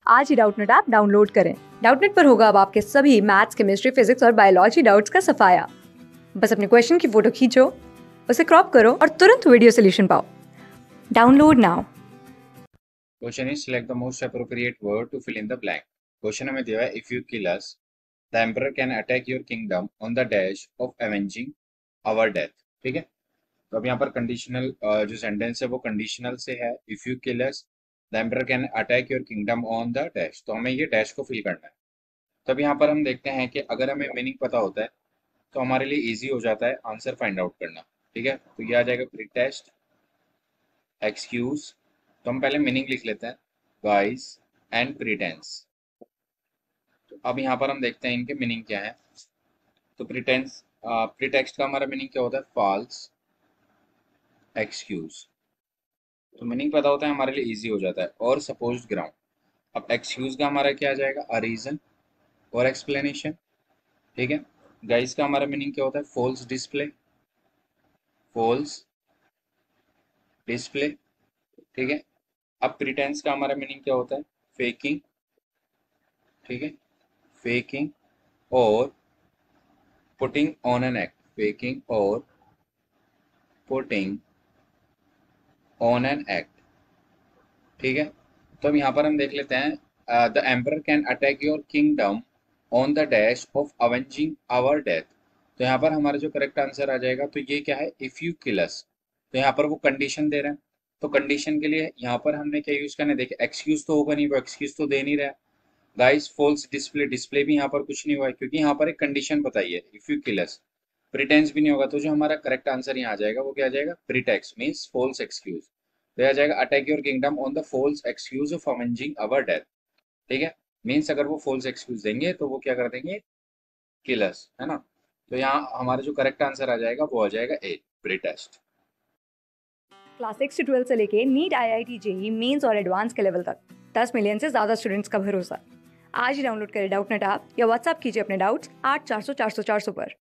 आज ही Doubtnut app download करें। डाउटनेट पर होगा अब आपके सभी मैथ्स, केमिस्ट्री, फिजिक्स और बायोलॉजी डाउट्स का सफाया। बस अपने क्वेश्चन की फोटो खींचो, उसे क्रॉप करो और तुरंत वीडियो सोल्यूशन पाओ। Download now. Question is select the most appropriate word to fill in the blank. Question हमें दिया है if you kill us the emperor can attack your kingdom on the dash of avenging our death. ठीक है, तो अब यहाँ पर conditional जो सेंटेंस है वो कंडीशनल से है। If you kill us the emperor can attack your kingdom on the dash, तो हमें ये डैश को फिल करना है। तब यहाँ पर हम देखते हैं कि अगर हमें मीनिंग पता होता है तो हमारे लिए इजी हो जाता है आंसर फाइंड आउट करना। ठीक है, तो ये आ जाएगा प्रीटेस्ट एक्सक्यूज। तो हम पहले मीनिंग लिख लेते हैं, गाइस एंड प्रीटेंस। तो अब यहाँ पर हम देखते हैं इनके मीनिंग क्या है। तो प्रीटेंस प्रीटेक्स्ट का हमारा मीनिंग क्या होता है, फॉल्स एक्सक्यूज। तो मीनिंग पता होता है हमारे लिए इजी हो जाता है। और सपोज्ड ग्राउंड, अब एक्सक्यूज का हमारा क्या आ जाएगा, अ रीजन और एक्सप्लेनेशन। ठीक है, गाइस का हमारा मीनिंग क्या होता है, फॉल्स डिस्प्ले, फॉल्स डिस्प्ले। ठीक है, अब प्रीटेंस का हमारा मीनिंग क्या होता है, फेकिंग। ठीक है, फेकिंग और putting on an act, faking और पुटिंग ऑन एन एक्ट। ठीक है, तो अब यहाँ पर हम देख लेते हैं the emperor can attack your kingdom on the dash of avenging our death. तो यहाँ पर हमारा जो करेक्ट आंसर आ जाएगा, तो ये क्या है, इफ यू किल अस। तो यहाँ पर वो कंडीशन दे रहे हैं, तो कंडीशन के लिए यहाँ पर हमने क्या यूज करना है, देखिए एक्सक्यूज तो होगा नहीं, वो एक्सक्यूज तो दे नहीं रहा है। गाइस फॉल्स डिस्प्ले, डिस्प्ले भी यहाँ पर कुछ नहीं हुआ है क्योंकि यहाँ पर एक कंडीशन बताई है, if you kill us. Pretence भी नहीं होगा, तो जो हमारा करेक्ट आंसर यहाँ आ जाएगा वो क्या आ जाएगा, प्रीटेक्स मीन्स फॉल्स एक्सक्यूज। तो आ जाएगा attack your kingdom on the false excuse of avenging our death. ठीक है, मीन्स अगर वो फॉल्स एक्सक्यूज देंगे तो वो क्या कर देंगे, किलर्स, है ना। तो यहाँ हमारा जो करेक्ट आंसर आ जाएगा वो आ जाएगा ए, प्रीटेस्ट। क्लास 6 से 12 से लेके नीट, IIT, JEE मेंस और एडवांस के लेवल तक 10 मिलियन से ज्यादा स्टूडेंट्स का भरोसा। आज ही डाउनलोड करें डाउटनेट ऐप या व्हाट्सएप कीजिए अपने डाउट्स 8400 400 400 पर।